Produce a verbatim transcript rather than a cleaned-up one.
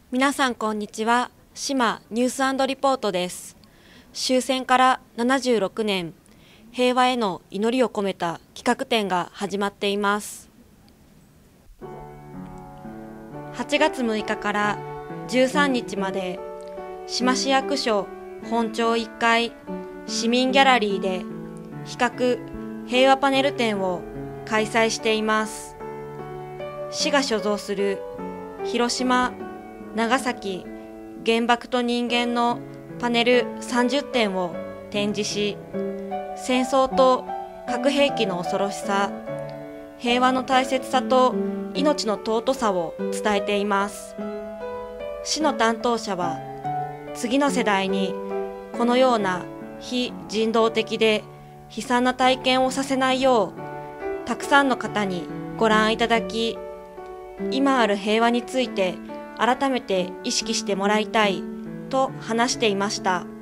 皆さんこんにちは。島ニュース&リポートです。終戦からななじゅうろくねん、平和への祈りを込めた企画展が始まっています。はちがつむいかからじゅうさんにちまで、志摩市役所本町いっかい市民ギャラリーで比較平和パネル展を開催しています。市が所蔵する広島、長崎、原爆と人間のパネルさんじゅってんを展示し、戦争と核兵器の恐ろしさ、平和の大切さと命の尊さを伝えています。市の担当者は、次の世代にこのような非人道的で悲惨な体験をさせないよう、たくさんの方にご覧いただき、今ある平和について改めて意識してもらいたいと話していました。